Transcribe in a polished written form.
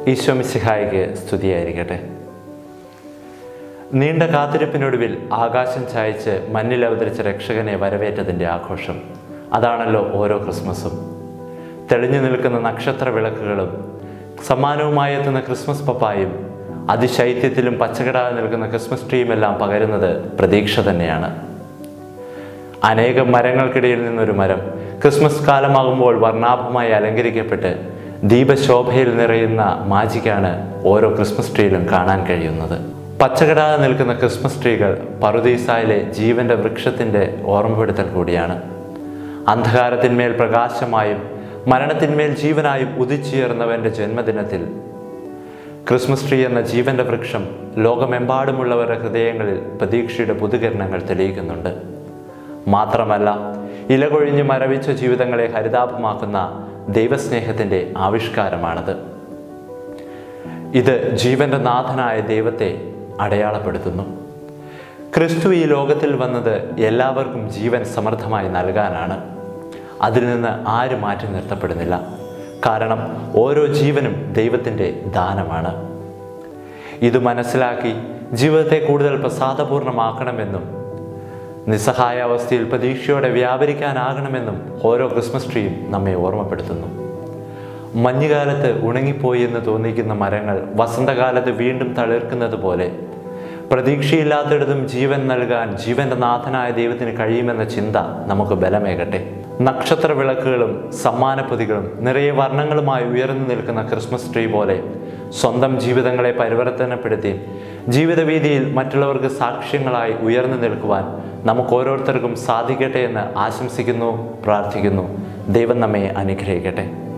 ഈശോ മിശിഹായ്ക്ക് സ്തുതിയായിരിക്കട്ടെ. നീണ്ട കാത്തിരിപ്പിനൊടുവിൽ ആകാശം ചായച്ച് മഞ്ഞിൽ അവതരിച്ച രക്ഷകനെ വരവേറ്റതിൻ്റെ ആഘോഷം അതാണല്ലോ ഓരോ ക്രിസ്മസും. തെളിഞ്ഞു നിൽക്കുന്ന നക്ഷത്ര വിളക്കുകളും സമ്മാനവുമായി എത്തുന്ന ക്രിസ്മസ് പപ്പായും അതിശൈത്യത്തിലും പച്ചകിടാതെ നിൽക്കുന്ന ക്രിസ്മസ് ട്രീയുമെല്ലാം പകരുന്നത് പ്രതീക്ഷ തന്നെയാണ്. അനേകം മരങ്ങൾക്കിടയിൽ നിന്നൊരു മരം ക്രിസ്മസ് കാലമാകുമ്പോൾ വർണ്ണാഭമായി അലങ്കരിക്കപ്പെട്ട് ദീപശോഭയിൽ നിറയുന്ന മാജിക്കാണ് ഓരോ ക്രിസ്മസ് ട്രീയിലും കാണാൻ കഴിയുന്നത്. പച്ചകിടാതെ നിൽക്കുന്ന ക്രിസ്മസ് ട്രീകൾ പറുദീസായിലെ ജീവന്റെ വൃക്ഷത്തിൻ്റെ ഓർമ്മപ്പെടുത്തൽ കൂടിയാണ്. അന്ധകാരത്തിന്മേൽ പ്രകാശമായും മരണത്തിന്മേൽ ജീവനായും ഉദിച്ചുയർന്നവൻ്റെ ജന്മദിനത്തിൽ ക്രിസ്മസ് ട്രീ എന്ന ജീവന്റെ വൃക്ഷം ലോകമെമ്പാടുമുള്ളവരുടെ ഹൃദയങ്ങളിൽ പ്രതീക്ഷയുടെ പുതുകിരണങ്ങൾ തെളിയിക്കുന്നുണ്ട്. മാത്രമല്ല, ഇലകൊഴിഞ്ഞ് മരവിച്ച ജീവിതങ്ങളെ ഹരിതാഭമാക്കുന്ന ദൈവസ്നേഹത്തിൻ്റെ ആവിഷ്കാരമാണത്. ഇത് ജീവന്റെ നാഥനായ ദൈവത്തെ അടയാളപ്പെടുത്തുന്നു. ക്രിസ്തു ഈ ലോകത്തിൽ വന്നത് എല്ലാവർക്കും ജീവൻ സമൃദ്ധമായി നൽകാനാണ്. അതിൽ നിന്ന് ആരും മാറ്റി നിർത്തപ്പെടുന്നില്ല. കാരണം ഓരോ ജീവനും ദൈവത്തിൻ്റെ ദാനമാണ്. ഇത് മനസ്സിലാക്കി ജീവിതത്തെ കൂടുതൽ പ്രസാദപൂർണമാക്കണമെന്നും നിസ്സഹായ അവസ്ഥയിൽ പ്രതീക്ഷയോടെ വ്യാപരിക്കാനാകണമെന്നും ഓരോ ക്രിസ്മസ് ട്രീയും നമ്മെ ഓർമ്മപ്പെടുത്തുന്നു. മഞ്ഞുകാലത്ത് ഉണങ്ങിപ്പോയി എന്ന് തോന്നിക്കുന്ന മരങ്ങൾ വസന്തകാലത്ത് വീണ്ടും തളിർക്കുന്നത് പോലെ പ്രതീക്ഷയില്ലാത്തിടത്തും ജീവൻ നൽകാൻ ജീവന്റെ നാഥനായ ദൈവത്തിന് കഴിയുമെന്ന ചിന്ത നമുക്ക് ബലമേകട്ടെ. നക്ഷത്ര വിളക്കുകളും സമ്മാനപ്പൊതികളും നിറയെ വർണ്ണങ്ങളുമായി ഉയർന്നു നിൽക്കുന്ന ക്രിസ്മസ് ട്രീ പോലെ സ്വന്തം ജീവിതങ്ങളെ പരിവർത്തനപ്പെടുത്തി ജീവിതവീതിയിൽ മറ്റുള്ളവർക്ക് സാക്ഷ്യങ്ങളായി ഉയർന്നു നിൽക്കുവാൻ നമുക്ക് ഓരോരുത്തർക്കും സാധിക്കട്ടെ എന്ന് ആശംസിക്കുന്നു, പ്രാർത്ഥിക്കുന്നു. ദൈവം നമ്മെ അനുഗ്രഹിക്കട്ടെ.